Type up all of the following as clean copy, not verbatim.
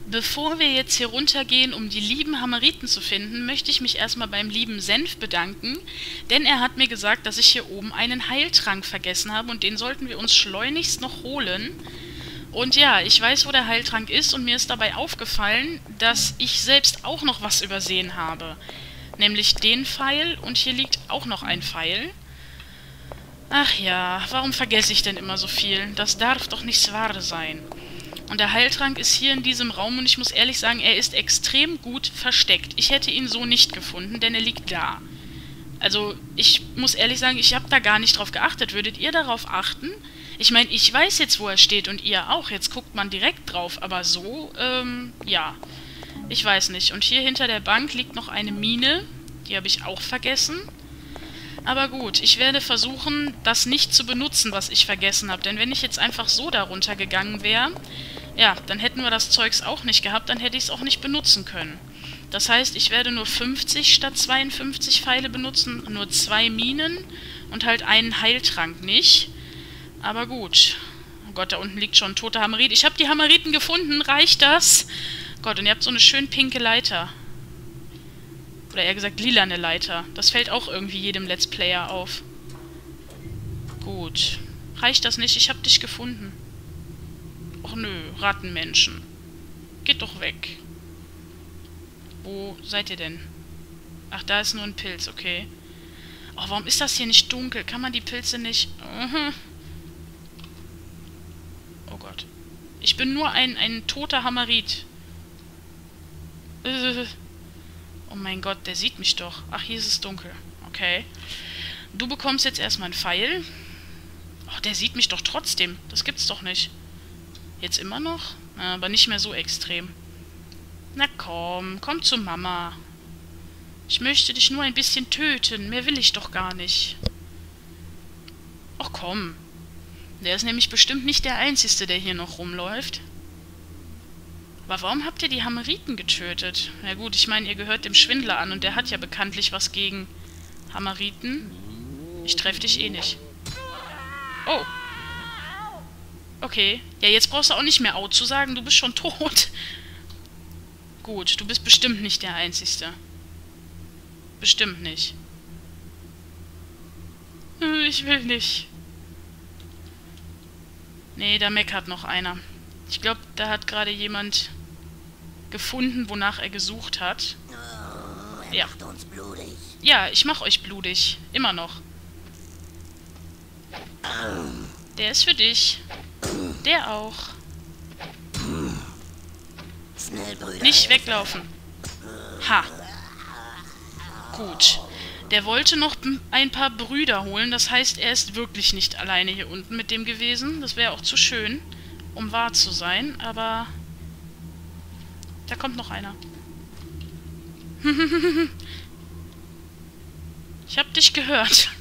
Bevor wir jetzt hier runtergehen, um die lieben Hammeriten zu finden, möchte ich mich erstmal beim lieben Senf bedanken, denn er hat mir gesagt, dass ich hier oben einen Heiltrank vergessen habe und den sollten wir uns schleunigst noch holen. Und ja, ich weiß, wo der Heiltrank ist und mir ist dabei aufgefallen, dass ich selbst auch noch was übersehen habe. Nämlich den Pfeil und hier liegt auch noch ein Pfeil. Ach ja, warum vergesse ich denn immer so viel? Das darf doch nicht wahr sein. Und der Heiltrank ist hier in diesem Raum und ich muss ehrlich sagen, er ist extrem gut versteckt. Ich hätte ihn so nicht gefunden, denn er liegt da. Also, ich muss ehrlich sagen, ich habe da gar nicht drauf geachtet. Würdet ihr darauf achten? Ich meine, ich weiß jetzt, wo er steht und ihr auch. Jetzt guckt man direkt drauf, aber so, ja. Ich weiß nicht. Und hier hinter der Bank liegt noch eine Mine. Die habe ich auch vergessen. Aber gut, ich werde versuchen, das nicht zu benutzen, was ich vergessen habe. Denn wenn ich jetzt einfach so darunter gegangen wäre, ja, dann hätten wir das Zeugs auch nicht gehabt, dann hätte ich es auch nicht benutzen können. Das heißt, ich werde nur 50 statt 52 Pfeile benutzen, nur 2 Minen und halt einen Heiltrank nicht. Aber gut. Oh Gott, da unten liegt schon ein toter Hammerit. Ich habe die Hammeriten gefunden, reicht das? Gott, und ihr habt so eine schön pinke Leiter. Oder eher gesagt lilane Leiter. Das fällt auch irgendwie jedem Let's Player auf. Gut. Reicht das nicht? Ich hab dich gefunden. Och nö, Rattenmenschen. Geht doch weg. Wo seid ihr denn? Ach, da ist nur ein Pilz, okay. Oh, warum ist das hier nicht dunkel? Kann man die Pilze nicht... Oh Gott. Ich bin nur ein toter Hammerit. Oh mein Gott, der sieht mich doch. Ach, hier ist es dunkel. Okay. Du bekommst jetzt erstmal einen Pfeil. Ach, der sieht mich doch trotzdem. Das gibt's doch nicht. Jetzt immer noch? Aber nicht mehr so extrem. Na komm, komm zu Mama. Ich möchte dich nur ein bisschen töten. Mehr will ich doch gar nicht. Ach komm. Der ist nämlich bestimmt nicht der Einzige, der hier noch rumläuft. Aber warum habt ihr die Hammeriten getötet? Ja gut, ich meine, ihr gehört dem Schwindler an und der hat ja bekanntlich was gegen Hammeriten. Ich treffe dich eh nicht. Oh. Okay. Ja, jetzt brauchst du auch nicht mehr Au zu sagen, du bist schon tot. Gut, du bist bestimmt nicht der Einzige. Bestimmt nicht. Ich will nicht. Nee, da meckert noch einer. Ich glaube, da hat gerade jemand gefunden, wonach er gesucht hat. Ja. Ja, ich mach euch blutig. Immer noch. Der ist für dich. Der auch. Nicht weglaufen. Ha. Gut. Der wollte noch ein paar Brüder holen. Das heißt, er ist wirklich nicht alleine hier unten mit dem gewesen. Das wäre auch zu schön, um wahr zu sein. Aber da kommt noch einer. Ich hab dich gehört.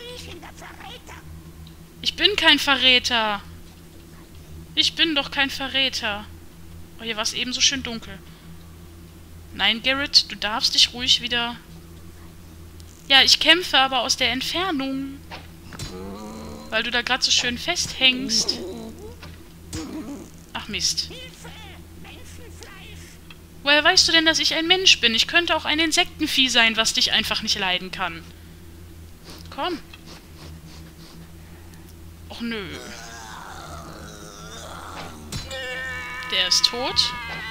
Ich bin kein Verräter. Ich bin doch kein Verräter. Oh, hier war es eben so schön dunkel. Nein, Garrett, du darfst dich ruhig wieder... Ja, ich kämpfe aber aus der Entfernung. Weil du da gerade so schön festhängst. Ach Mist. Woher weißt du denn, dass ich ein Mensch bin? Ich könnte auch ein Insektenvieh sein, was dich einfach nicht leiden kann. Komm. Och nö. Der ist tot.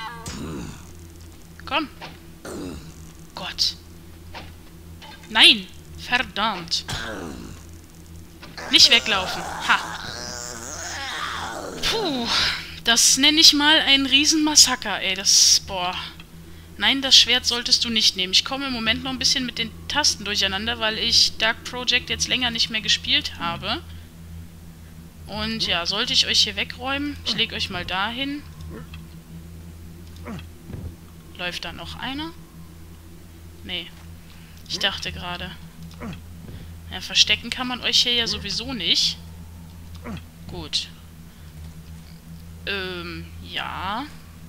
Komm. Gott. Nein. Verdammt. Nicht weglaufen. Ha. Puh. Das nenne ich mal ein Riesenmassaker, ey. Das... Boah. Nein, das Schwert solltest du nicht nehmen. Ich komme im Moment noch ein bisschen mit den Tasten durcheinander, weil ich Dark Project jetzt länger nicht mehr gespielt habe. Und ja, sollte ich euch hier wegräumen? Ich lege euch mal dahin. Läuft da noch einer? Nee. Ich dachte gerade. Ja, verstecken kann man euch hier ja sowieso nicht. Gut. Ja.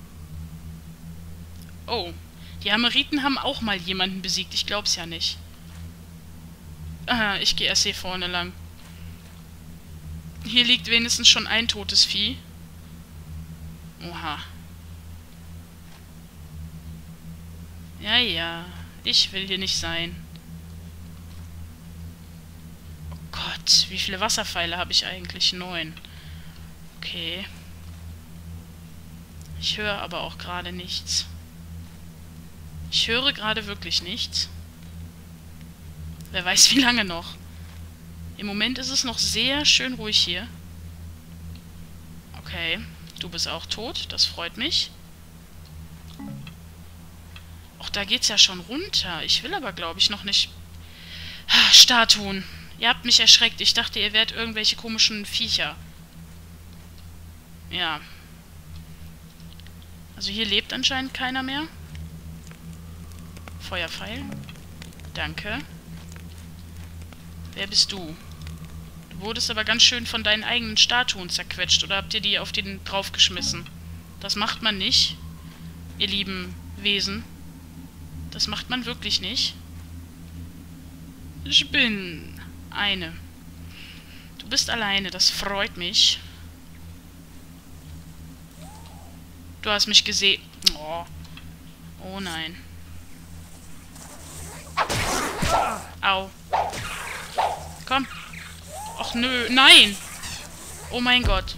Oh. Die Hammeriten haben auch mal jemanden besiegt. Ich glaub's ja nicht. Aha, ich gehe erst hier vorne lang. Hier liegt wenigstens schon ein totes Vieh. Oha. Ja, ja. Ich will hier nicht sein. Oh Gott, wie viele Wasserpfeile habe ich eigentlich? 9. Okay. Ich höre aber auch gerade nichts. Ich höre gerade wirklich nichts. Wer weiß, wie lange noch. Im Moment ist es noch sehr schön ruhig hier. Okay, du bist auch tot. Das freut mich. Och, da geht's ja schon runter. Ich will aber, glaube ich, noch nicht... Statuen. Ihr habt mich erschreckt. Ich dachte, ihr wärt irgendwelche komischen Viecher. Ja. Also hier lebt anscheinend keiner mehr. Feuerpfeil. Danke. Wer bist du? Du wurdest aber ganz schön von deinen eigenen Statuen zerquetscht. Oder habt ihr die auf den draufgeschmissen? Das macht man nicht, ihr lieben Wesen. Das macht man wirklich nicht. Ich bin eine. Du bist alleine, das freut mich. Du hast mich gesehen. Oh. Oh nein. Au. Komm. Och nö, nein. Oh mein Gott.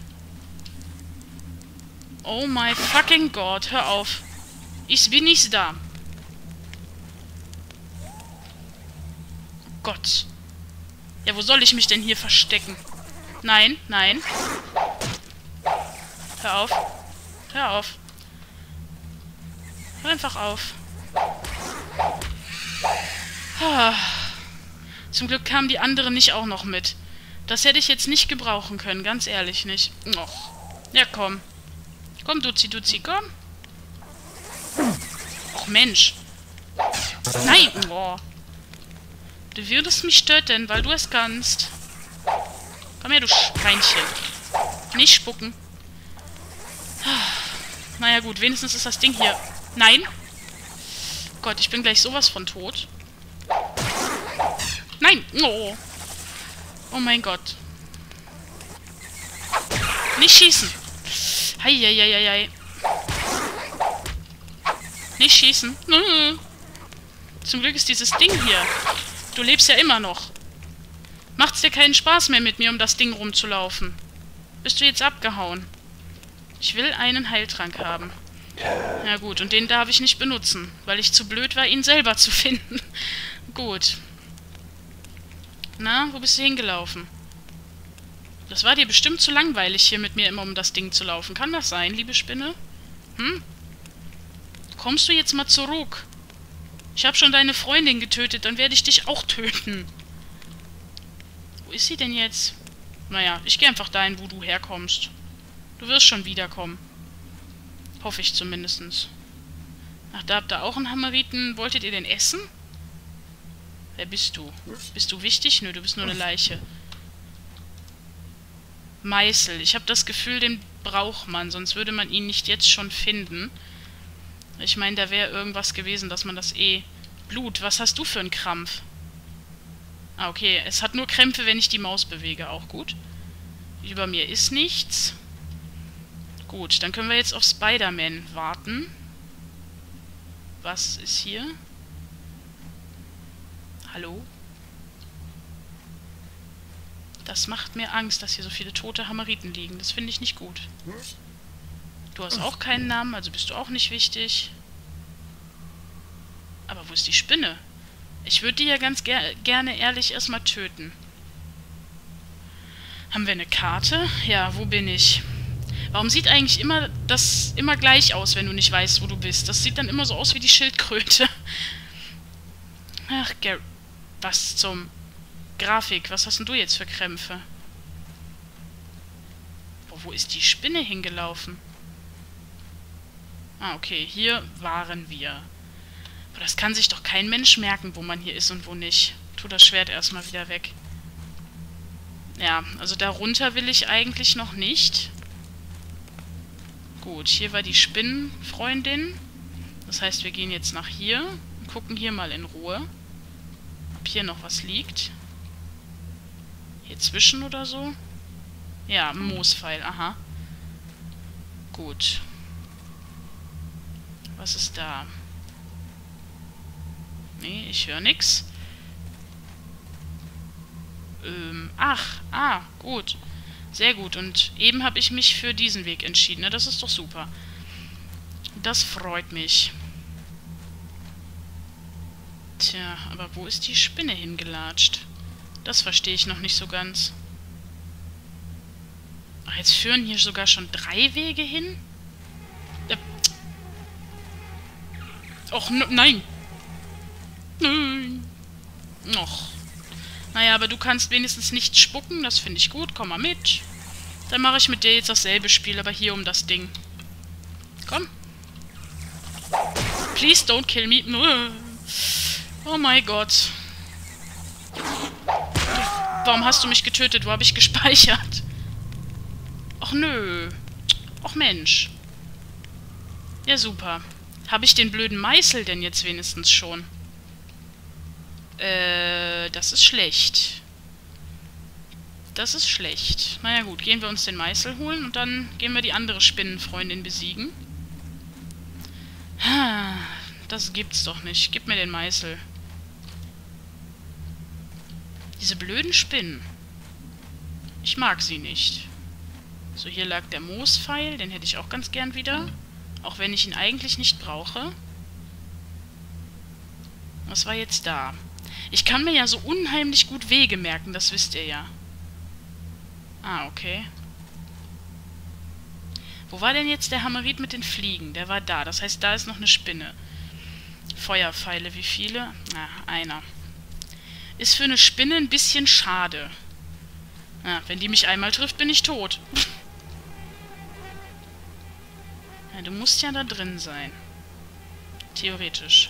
Oh my fucking Gott, hör auf. Ich bin nicht da. Oh Gott. Ja, wo soll ich mich denn hier verstecken? Nein, nein. Hör auf. Hör auf. Hör einfach auf. Zum Glück kamen die anderen nicht auch noch mit. Das hätte ich jetzt nicht gebrauchen können, ganz ehrlich nicht. Och. Ja, komm. Komm, Duzi, Duzi, komm. Och, Mensch. Nein! Oh. Du würdest mich töten, weil du es kannst. Komm her, du Schweinchen. Nicht spucken. Naja gut, wenigstens ist das Ding hier... Nein! Gott, ich bin gleich sowas von tot. Nein! Oh! Oh mein Gott. Nicht schießen! Heieieiei. Nicht schießen. Zum Glück ist dieses Ding hier. Du lebst ja immer noch. Macht's dir keinen Spaß mehr mit mir, um das Ding rumzulaufen? Bist du jetzt abgehauen? Ich will einen Heiltrank haben. Ja gut, und den darf ich nicht benutzen, weil ich zu blöd war, ihn selber zu finden. Gut. Na, wo bist du hingelaufen? Das war dir bestimmt zu langweilig, hier mit mir immer um das Ding zu laufen. Kann das sein, liebe Spinne? Hm? Kommst du jetzt mal zurück? Ich habe schon deine Freundin getötet, dann werde ich dich auch töten. Wo ist sie denn jetzt? Naja, ich gehe einfach dahin, wo du herkommst. Du wirst schon wiederkommen. Hoffe ich zumindest. Ach, da habt ihr auch einen Hammeriten. Wolltet ihr den essen? Wer bist du? Bist du wichtig? Nö, du bist nur eine Leiche. Meißel. Ich habe das Gefühl, den braucht man, sonst würde man ihn nicht jetzt schon finden. Ich meine, da wäre irgendwas gewesen, dass man das Blut, was hast du für einen Krampf? Ah, okay. Es hat nur Krämpfe, wenn ich die Maus bewege. Auch gut. Über mir ist nichts. Gut, dann können wir jetzt auf Spider-Man warten. Was ist hier? Hallo? Das macht mir Angst, dass hier so viele tote Hammeriten liegen. Das finde ich nicht gut. Du hast auch keinen Namen, also bist du auch nicht wichtig. Aber wo ist die Spinne? Ich würde die ja ganz gerne ehrlich erstmal töten. Haben wir eine Karte? Ja, wo bin ich? Warum sieht eigentlich das immer gleich aus, wenn du nicht weißt, wo du bist? Das sieht dann immer so aus wie die Schildkröte. Ach, was zum... Grafik, was hast denn du jetzt für Krämpfe? Boah, wo ist die Spinne hingelaufen? Ah, okay, hier waren wir. Aber das kann sich doch kein Mensch merken, wo man hier ist und wo nicht. Tu das Schwert erstmal wieder weg. Ja, also darunter will ich eigentlich noch nicht. Gut, hier war die Spinnenfreundin. Das heißt, wir gehen jetzt nach hier und gucken hier mal in Ruhe, ob hier noch was liegt. Hier zwischen oder so? Ja, Moospfeil, aha. Gut. Was ist da? Nee, ich höre nix. Gut. Sehr gut. Und eben habe ich mich für diesen Weg entschieden. Ne? Das ist doch super. Das freut mich. Tja, aber wo ist die Spinne hingelatscht? Das verstehe ich noch nicht so ganz. Ach, jetzt führen hier sogar schon 3 Wege hin? Och, nein! Nein! Och. Naja, aber du kannst wenigstens nicht spucken, das finde ich gut. Komm mal mit. Dann mache ich mit dir jetzt dasselbe Spiel, aber hier um das Ding. Komm. Please don't kill me. Oh mein Gott. Warum hast du mich getötet? Wo habe ich gespeichert? Och nö. Och Mensch. Ja, super. Habe ich den blöden Meißel denn jetzt wenigstens schon? Das ist schlecht. Das ist schlecht. Naja gut, gehen wir uns den Meißel holen und dann gehen wir die andere Spinnenfreundin besiegen. Das gibt's doch nicht. Gib mir den Meißel. Diese blöden Spinnen. Ich mag sie nicht. So, hier lag der Moospfeil. Den hätte ich auch ganz gern wieder. Auch wenn ich ihn eigentlich nicht brauche. Was war jetzt da? Ich kann mir ja so unheimlich gut Wege merken, das wisst ihr ja. Ah, okay. Wo war denn jetzt der Hammerit mit den Fliegen? Der war da. Das heißt, da ist noch eine Spinne. Feuerpfeile, wie viele? Na, einer. Ist für eine Spinne ein bisschen schade. Ja, wenn die mich einmal trifft, bin ich tot. Ja, du musst ja da drin sein. Theoretisch.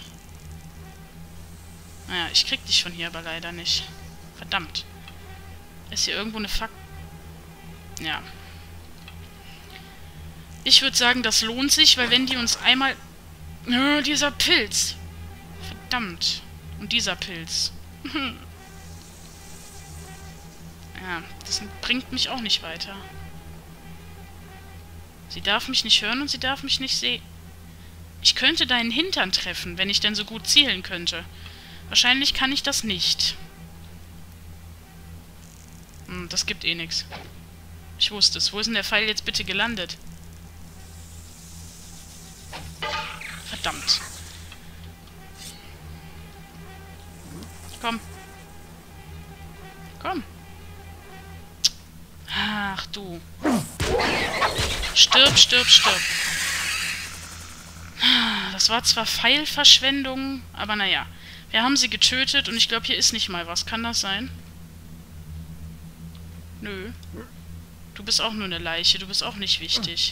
Naja, ich krieg dich von hier aber leider nicht. Verdammt. Ist hier irgendwo eine Ja. Ich würde sagen, das lohnt sich, weil wenn die uns einmal... dieser Pilz. Verdammt. Und dieser Pilz. Ja, das bringt mich auch nicht weiter. Sie darf mich nicht hören und sie darf mich nicht sehen. Ich könnte deinen Hintern treffen, wenn ich denn so gut zielen könnte. Wahrscheinlich kann ich das nicht. Das gibt eh nichts. Ich wusste es. Wo ist denn der Pfeil jetzt bitte gelandet? Verdammt. Komm. Komm. Ach du. Stirb, stirb, stirb. Das war zwar Pfeilverschwendung, aber naja. Wir haben sie getötet und ich glaube, hier ist nicht mal was. Kann das sein? Nö. Du bist auch nur eine Leiche. Du bist auch nicht wichtig.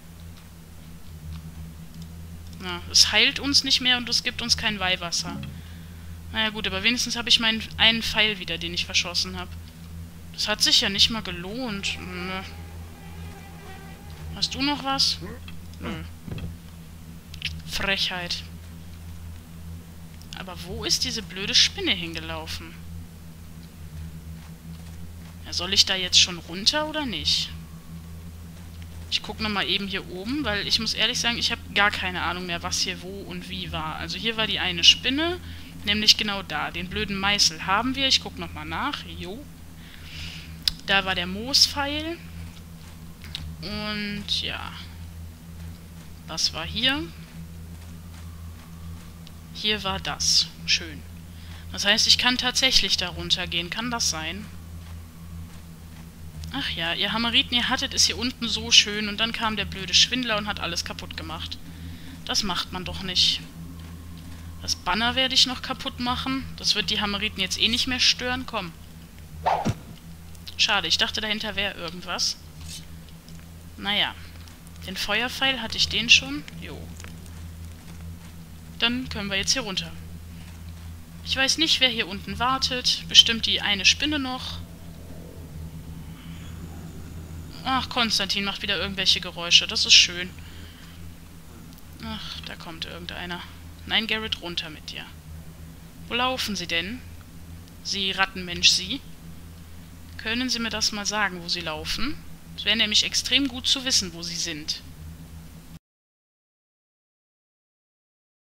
Na, es heilt uns nicht mehr und es gibt uns kein Weihwasser. Naja gut, aber wenigstens habe ich meinen einen Pfeil wieder, den ich verschossen habe. Das hat sich ja nicht mal gelohnt. Nö. Hast du noch was? Nö. Frechheit. Aber wo ist diese blöde Spinne hingelaufen? Ja, soll ich da jetzt schon runter oder nicht? Ich gucke nochmal eben hier oben, weil ich muss ehrlich sagen, ich habe gar keine Ahnung mehr, was hier wo und wie war. Also hier war die eine Spinne, nämlich genau da. Den blöden Meißel haben wir. Ich gucke nochmal nach. Jo. Da war der Moospfeil. Und ja. Was war hier? Hier war das. Schön. Das heißt, ich kann tatsächlich da runtergehen. Kann das sein? Ach ja, ihr Hammeriten, ihr hattet es hier unten so schön und dann kam der blöde Schwindler und hat alles kaputt gemacht. Das macht man doch nicht. Das Banner werde ich noch kaputt machen. Das wird die Hammeriten jetzt eh nicht mehr stören. Komm. Schade, ich dachte, dahinter wäre irgendwas. Naja. Den Feuerpfeil, hatte ich den schon? Jo. Dann können wir jetzt hier runter. Ich weiß nicht, wer hier unten wartet. Bestimmt die eine Spinne noch. Ach, Konstantin macht wieder irgendwelche Geräusche. Das ist schön. Ach, da kommt irgendeiner. Nein, Garrett, runter mit dir. Wo laufen Sie denn? Sie Rattenmensch, Sie? Können Sie mir das mal sagen, wo Sie laufen? Es wäre nämlich extrem gut zu wissen, wo Sie sind.